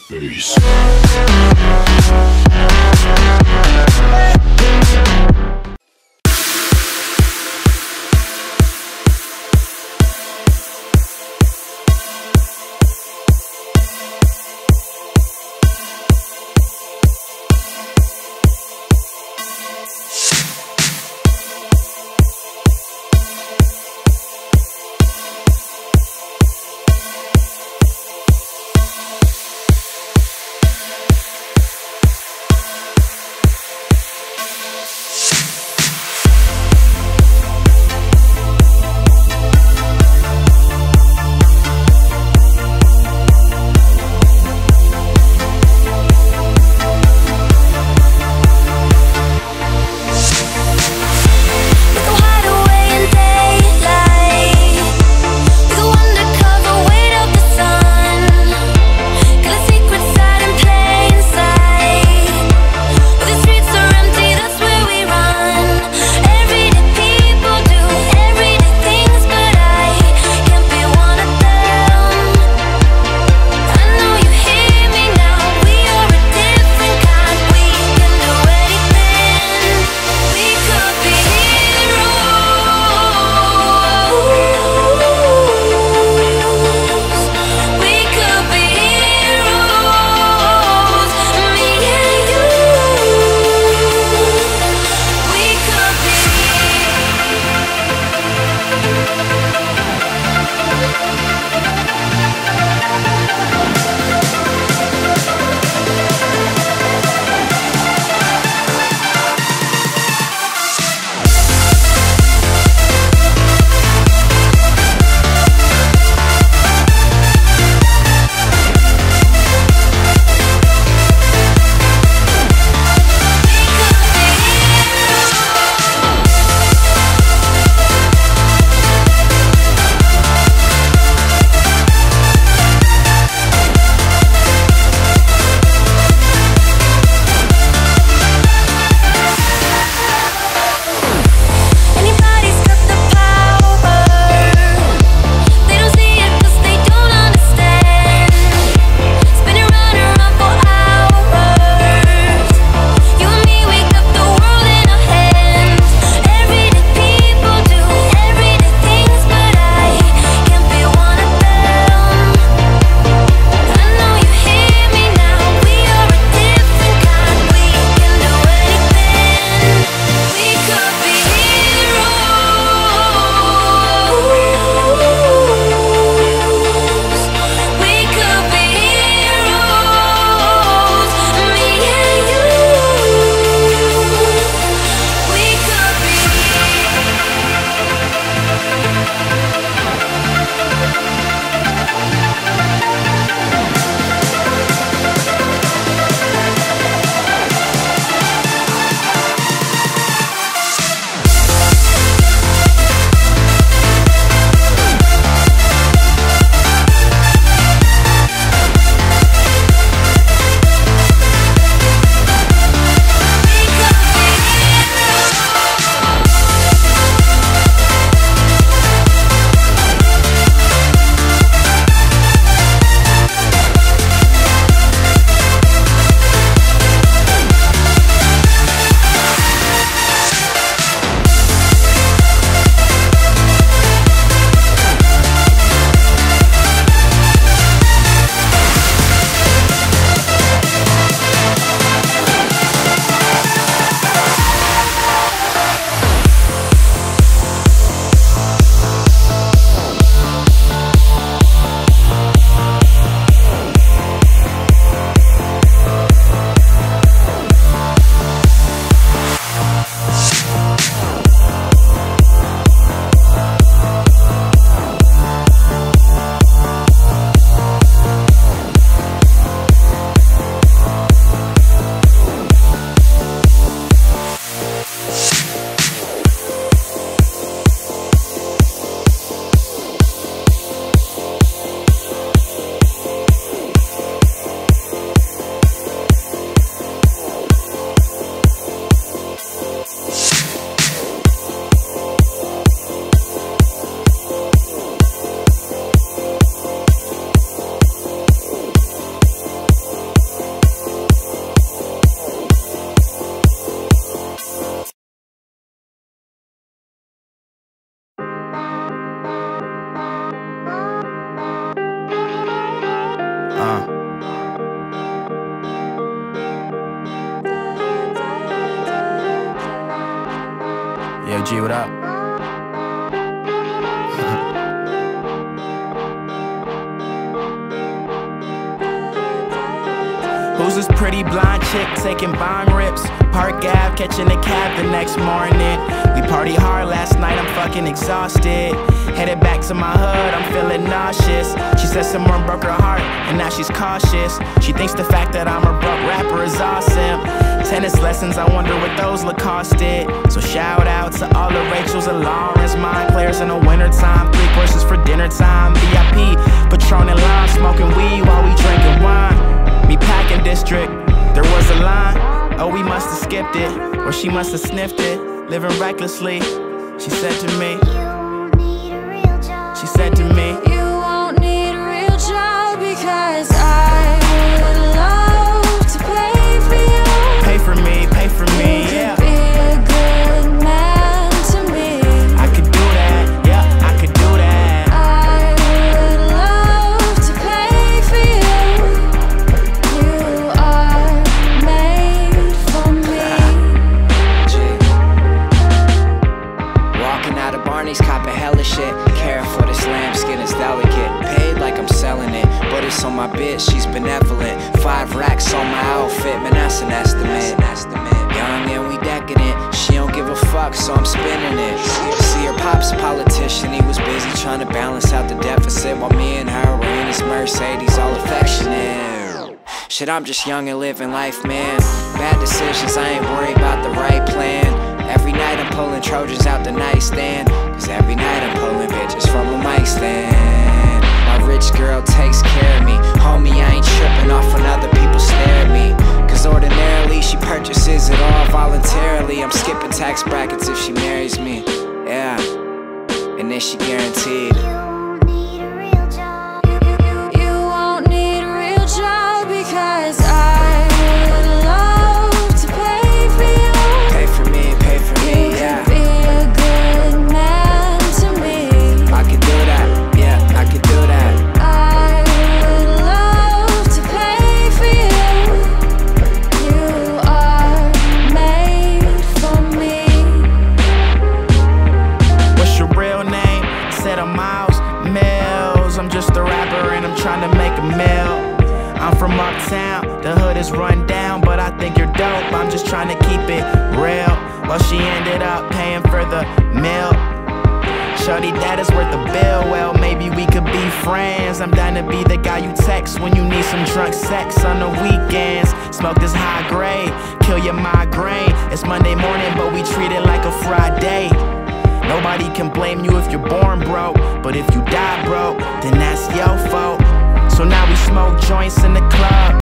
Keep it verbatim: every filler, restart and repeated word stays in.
Peace. You Shorty G, what up? Who's this pretty blonde chick taking bong rips? Park Ave, catching a cab the next morning. We party hard last night, I'm fucking exhausted. Headed back to my hood, I'm feeling nauseous. She said someone broke her heart, and now she's cautious. She thinks the fact that I'm a broke rapper is awesome. Tennis lessons, I wonder what those Lacoste did. So shout out to all the Rachels and Laurens, mind players in the wintertime. Three courses for dinner time, V I P, Patron and lime, smoking weed while we drinking wine. Me packing district, there was a line. Oh, we must have skipped it, or she must have sniffed it. Living recklessly, she said to me. She said to me, you won't need a real job because I would love to pay for you. Pay for me, pay for me, you yeah. Could be a good man to me. I could do that, yeah, I could do that. I would love to pay for you. You are made for me. Walking out of Barney's, copping hella shit. Care for this lamb, skin is delicate. Paid like I'm selling it, but it's on my bitch, she's benevolent. Five racks on my outfit, man, that's an estimate. Young and we decadent, she don't give a fuck, so I'm spinning it. See, her pop's a politician, he was busy trying to balance out the deficit, while me and her were in his Mercedes, all affectionate. Shit, I'm just young and living life, man. Bad decisions, I ain't worried about the right plan. Every night I'm pulling Trojans out the nightstand, cause every night I'm pulling bitches from a mic stand. My rich girl takes care of me, homie, I ain't tripping off when other people stare at me. Cause ordinarily she purchases it all voluntarily. I'm skipping tax brackets if she marries me, yeah. And then she guaranteed. You won't need a real job because I would love to pay for you. Pay for me, pay for me, You yeah. could be a good man to me. I could do that, yeah, I could do that. I would love to pay for you. You are made for me. What's your real name? I said I'm Miles Mills. I'm just a rapper and I'm trying to make a meal. I'm from uptown, the hood is run down, but I think you're dope, I'm just trying to keep it real. Well, she ended up paying for the meal. Shorty, that is worth the bill. Well, maybe we could be friends. I'm down to be the guy you text when you need some drunk sex on the weekends. Smoke this high grade, kill your migraine. It's Monday morning, but we treat it like a Friday. Nobody can blame you if you're born broke, but if you die broke, then that's your fault. So now we smoke joints in the club.